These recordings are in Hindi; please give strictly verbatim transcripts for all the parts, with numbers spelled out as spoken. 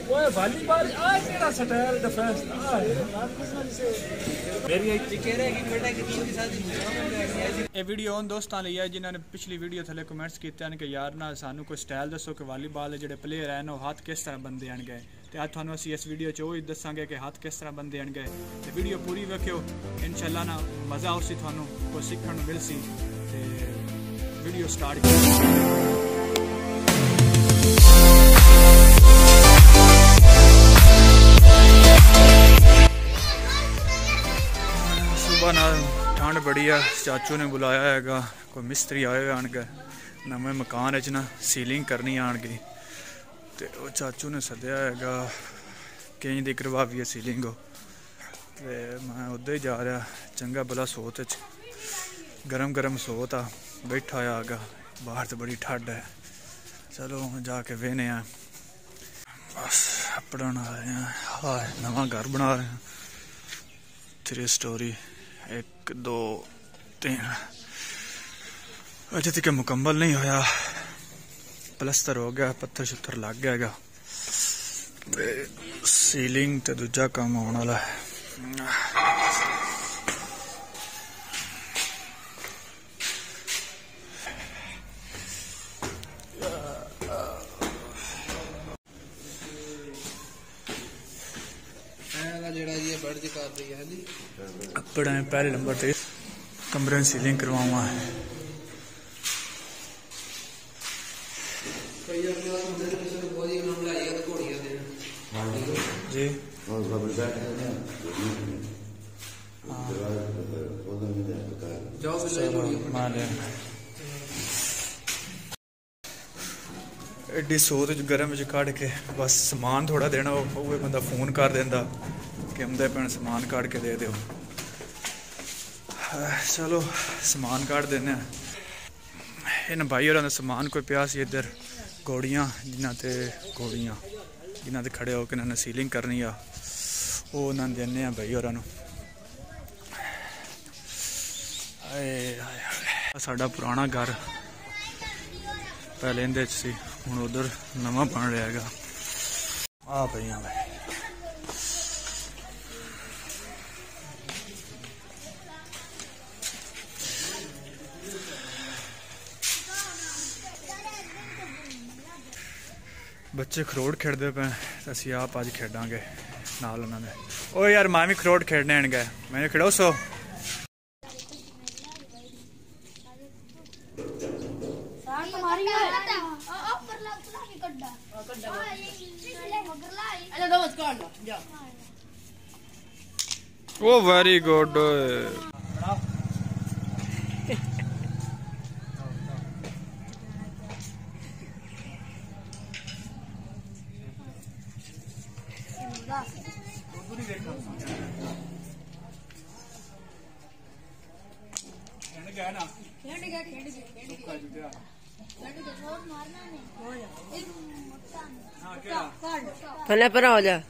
ओए वॉलीबॉल आज तेरा स्टाइल डिफेंस मेरी एक कह रहा है कि बेटा कि तीन के साथ ये वीडियो उन दोस्तों ਲਈ ਹੈ ਜਿਨ੍ਹਾਂ ਨੇ ਪਿਛਲੀ ਵੀਡੀਓ ਥੱਲੇ ਕਮੈਂਟਸ ਕੀਤੇ ਹਨ ਕਿ ਯਾਰ ਨਾ ਸਾਨੂੰ ਕੋਈ ਸਟਾਈਲ ਦੱਸੋ ਕਿ ਵਾਲੀਬਾਲ ਦੇ ਜਿਹੜੇ ਪਲੇਅਰ ਹਨ ਉਹ ਹੱਥ ਕਿਸ ਤਰ੍ਹਾਂ ਬੰਦੇ ਆਣਗੇ ਤੇ ਅੱਜ ਤੁਹਾਨੂੰ ਅਸੀਂ ਇਸ ਵੀਡੀਓ 'ਚ ਉਹ ਹੀ ਦੱਸਾਂਗੇ ਕਿ ਹੱਥ ਕਿਸ ਤਰ੍ਹਾਂ ਬੰਦੇ ਆਣਗੇ ਤੇ ਵੀਡੀਓ ਪੂਰੀ ਵੇਖਿਓ ਇਨਸ਼ਾਅੱਲਾ ਨਾ ਮਜ਼ਾ ਆਉਸੀ ਤੁਹਾਨੂੰ ਕੁਝ ਸਿੱਖਣ ਨੂੰ ਮਿਲਸੀ ਤੇ ਵੀਡੀਓ ਸਟਾਰਟ ਕਰੋ। ठंड बड़ी है चाचू ने बुलाया है कोई मिस्त्री आए आनगे नवे मकान च ना सीलिंग करनी आनगी तो वो चाचू ने सद्या है कई दी करवावी है सीलिंग तो मैं उधर ही जा रहा चंगा भला सोत च गरम गरम सोत आ बैठा होया है बाहर तो बड़ी ठंड है। चलो जाके वेने बस पढ़ाने आ रहे हैं हाँ नवा घर बना रहे हैं थ्री स्टोरी एक दो तीन अजे तक मुकम्मल नहीं होया प्लस्तर हो गया पत्थर शत्थर लग गया ते सीलिंग ते दूजा काम होने वाला है। अपना पहले नंबर पे कमरे में सीलिंग करवाऊंगा है जी एडी सोत गर्म च कड़ के बस समान थोड़ा देना वो बंदा फोन कर देंदा कि आमदे भैन समान काट के दे दो। चलो समान काट देने इन भाई होर समान कोई पिया सी इधर घोड़ियाँ जिन्हों ते घोड़ियाँ जिन्हों ते खड़े होकर इन्होंने सीलिंग करनी आ वो उन्होंने देने भाई होर साडा पुराना घर पहले इंदे सी हुण उधर नवा बन रहा है आ पईयां भाई बच्चे खरोड़ खेडते पे असी आप अज खेडांगे नाल उन्होंने ओ यार मैं भी खरोड़ खेडने आन गए मैंने खड़ो सो ओ वेरी गुड पहले पर हो जा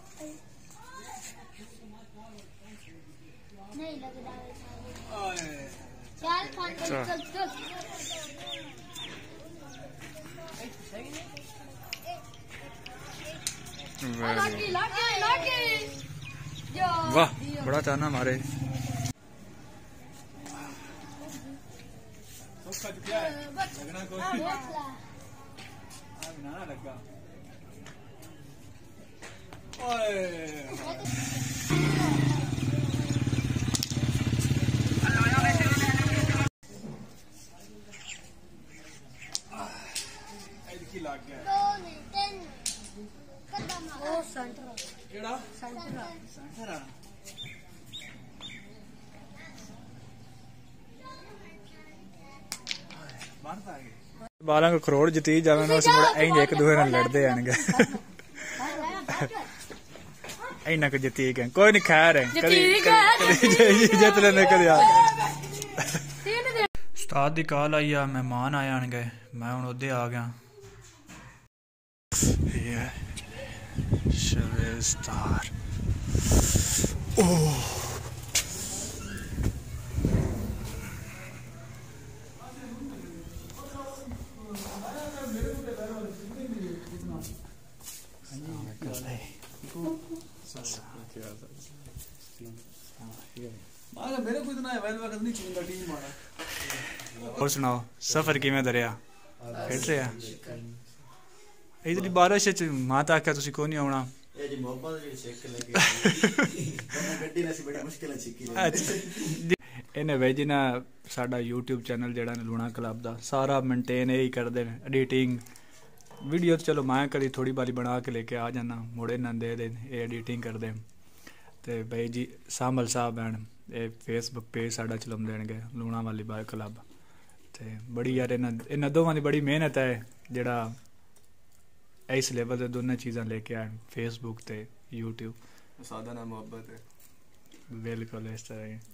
वाह बड़ा चाहना हमारे लगा बारह को करोड़ जीती जावे ना मुड़ एक दूसरे नाल लड़ते आएंगे इन्ना को जीती गए कोई नहीं खैर है जित लेने कभी उस्ताद दी कॉल आई आ मेहमान आए आन गए मैं हुण उदे आ गया ये शवेस्तार ओह मेरे को इतना वेल वक्त नहीं चुनता टीम मारा। और सुनाओ सफर किवें दरिया फिट रहा इधर बारिश च माता आख्या तुसी कोई नहीं आना इन्हें भाई जी ना साडा यूट्यूब चैनल जेड़ा लूणा क्लब दा सारा मेनटेन यही करते हैं एडिटिंग वीडियो तो चलो मैं कभी थोड़ी बारी बना के लेके आ जाना मुड़े ना दे दे एडिटिंग करते तो भाई जी सामल साहब हैं ये फेसबुक पेज साडा चलाते हैं लूणा वाली बाय क्लब तो बड़ी यार इन्ह इन्हों दोवां दी बड़ी मेहनत है जेड़ा इस लेवल से दोनों चीज़ां लेके आए फेसबुक ते यूट्यूब सादा ना मोहब्बत है बिल्कुल इस तरह ही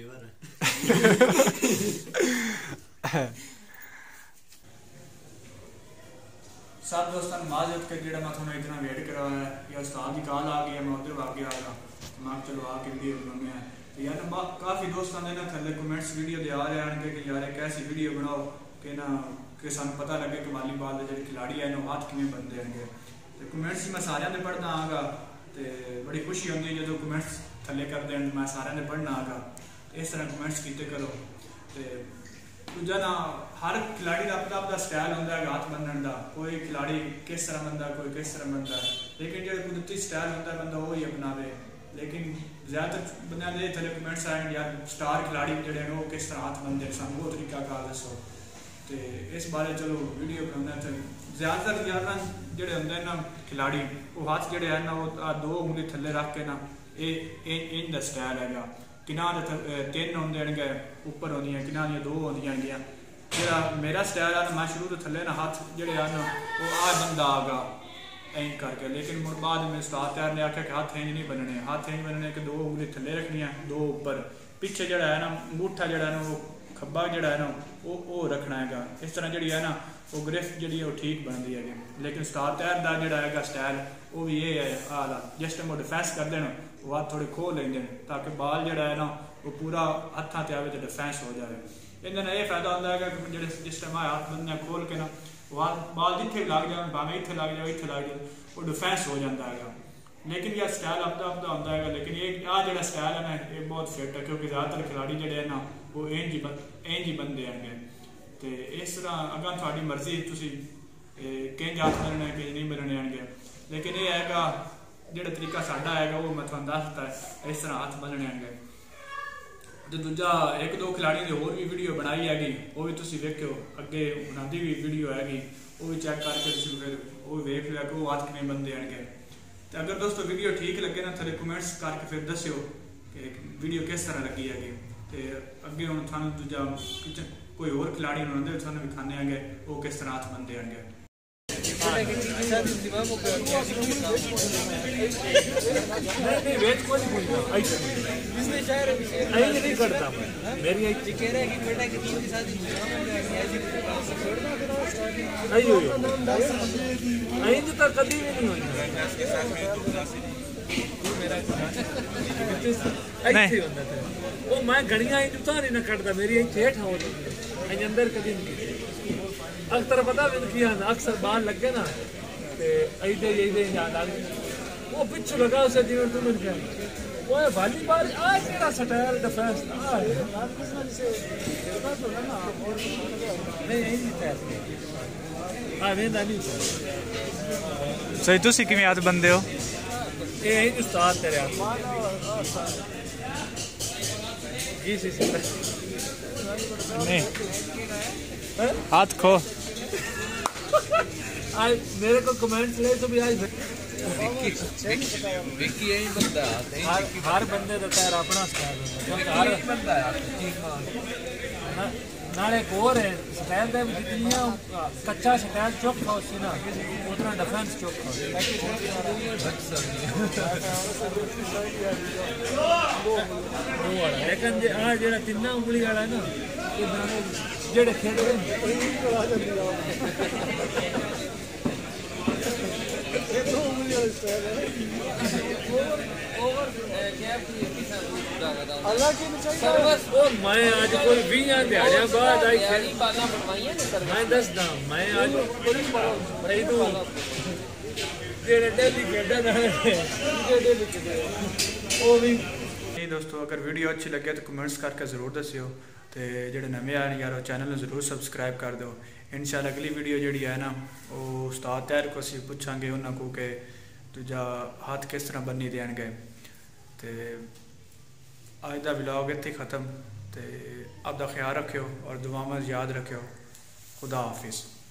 सब दोस्तों माजरत कर जेड़ा मैं थोड़ा इतना वेट करवाया या उस्ताद की कॉल आ गई मैं उधर आगे आ गया मैं चलो आके वीडियो बनाने हैं तो यार काफ़ी दोस्तों ने ना थले कमेंट्स वीडियो दे आ रहे हैं कि यार एक ऐसी वीडियो बनाओ कि ना कि सानू पता लगे कि वालीबॉल के जो खिलाड़ी है हाथ किमें बनते हैं तो कमेंट्स मैं सारे ने पढ़ना आगा तो बड़ी खुशी होती है जो कमेंट्स थले करते हैं मैं सारे ने पढ़ना आगा इस तरह कमेंट्स किते करो तो दूजा ना हर खिलाड़ी का अपना अपना स्टाइल होता है हाथ बनने का कोई खिलाड़ी किस तरह बनता है कोई किस तरह बनता है लेकिन जो कुदरती स्टाइल होता है बंदा वही अपनावे लेकिन ज़्यादातर बंदे थले कमेंट्स आए यार स्टार खिलाड़ी जोड़े वो किस तरह हाथ बनते हैं सानू वो तरीका कार दसो तो इस बारे चलो वीडियो बनाना तो ज़्यादातर यार ना जोड़े होंगे ना खिलाड़ी वो हाथ जोड़े है ना वो दो उंगली थले रख के ना ये इन स्टाइल है किना तीन होंगे उपर होंगे किना दो होंगे जो मेरा स्टाइल है मैं शुरू तो थले ना हाथ जोड़े है ना वो आ बंदा आगा इंज करके लेकिन मुड़ बाद में उस्ताद तैयार ने आख्या कि हाथ इंज नहीं बनने हाथ इंज बनने कि दो उंगली थले रखनी है दो उपर पिछे जोड़ा है ना अंगूठा जोड़ा है ना वो खब्बा जोड़ा है ना वो वो रखना है इस तरह जी है ना वो ग्रिफ जी वो ठीक बनती है लेकिन उस्ताद तैयार का जोड़ा है स्टाइल वो भी ये है हाल जिस टाइम वो डिफेंस करते हैं वो हाथ थोड़े खोल लेंगे ताकि बाल जोड़ा है ना वो पूरा हथा से आए तो डिफेंस हो जाए इन्हें यह फायदा होता है कि जो जिस टाइम हाथ बंदे खोल के ना बाल जिथे लग जाए भावें इतने लग जाए इतने लग जाए वो डिफेंस हो जाता है लेकिन यह स्टाइल अपना अपना होता है लेकिन ये आ जो स्टाइल है ना ये बहुत फिट है क्योंकि ज़्यादातर खिलाड़ी जोड़े है ना वो इंज इंज ही बनते हैं तो इस तरह अगर थोड़ी मर्जी तुम कई हाथ बनने कई नहीं बनने आएंगे लेकिन ये है जो तरीका साडा है वो मैं थोड़ा दसता है इस तरह हाथ बनने आएंगे तो दूजा एक दो खिलाड़ियों की होर भी वीडियो बनाई हैगी वो भी तुम वेखो अगे बनाती भी वीडियो हैगी वो भी चेक करके फिर वो भी वेख लिया कि वो हाथ किमें बनते हैं तो अगर दोस्तों वीडियो ठीक लगे ना थोड़े कमेंट्स करके फिर दस्यो कि वीडियो किस तरह लगी हैगी तो अगे हम थानू दूजा कोई होर खिलाड़ी होंगे थानू दिखाने हैं वो किस तरह हाथ बनते हैं नहीं करता मेरी तो कभी भी नहीं होता वो मैं घड़ियां उतार ही ना करता मेरी ठेठ हो अंदर कभी नहीं अक्सर पता भी अक्सर बाहर लगे ना ऐसे ऐसे लग वो पिछू लगा उसे जिन्होंने तुम क्या वो वॉलीबॉल आज मेरा स्टाइल डिफेंस सही तुसी किवें हाथ बनदे हो ये उस्ताद तेरे जी जी जी नहीं हाथ खो आज मेरे को कमेंट्स ले तो भी आज विक्की यही बंदा हर हर बंदे का तेरा अपना स्टाइल हर बंदा है नाले एक और है स्टाइल का जितनी कच्चा स्टाइल चौक था उससे ना उतना डिफेंस चौक था लेकिन जे आ जेड़ा तिन्ना उंगली वाला ना ये जेड़े खेल मैं आज कोई भी दिहाड़ियां बाद आई मैं दसदा मैं आज जेड़े डेली खेडन डेली खेडे वो भी नहीं दोस्तों, अगर वीडियो अच्छी लगे तो कमेंट्स करके ज़रूर दस्सियो ते जेडे नवे आए यार चैनल में ज़रूर सब्सक्राइब कर दो। इंशाल्लाह अगली वीडियो जी है ना वो उस्ताद तैर को असीं पुछांगे उन्होंने को कि दूजा हाथ किस तरह बनी देंगे। तो अज का व्लॉग इत्थे ख़त्म। तो आपका ख्याल रखियो और दुआ में याद रखियो। खुदा हाफिज़।